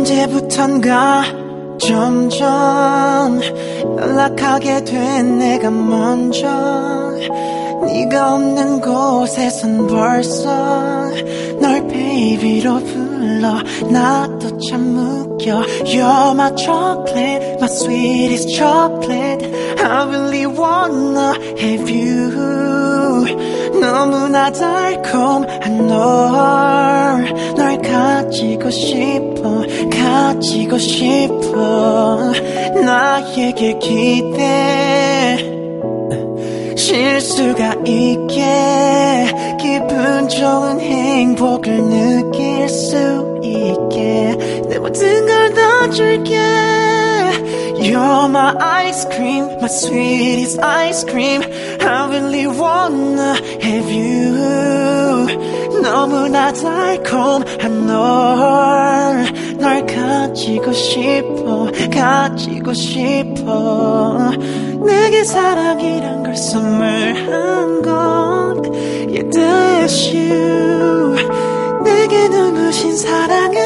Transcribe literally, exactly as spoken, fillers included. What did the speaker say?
언제부턴가 점점 연락하게 된 내가 먼저 네가 없는 곳에선 벌써 널 베이비로 불러. 나도 참 웃겨. You're my chocolate, my sweetest chocolate. I really wanna have you. 너무나 달콤한 널, 널 가지고 싶어, 가지고 싶어. 나에게 기대 실수가 있게 기분 좋은 행복을 느낄 수 있게 내 모든 걸 다 줄게. You're my ice cream, my sweetest ice cream. I really wanna have you. 너무나 달콤한 널, 널 가지고 싶어, 가지고 싶어. 내게 사랑이란 걸 선물한 건 Yeah, that's you. 내게 눈부신 사랑을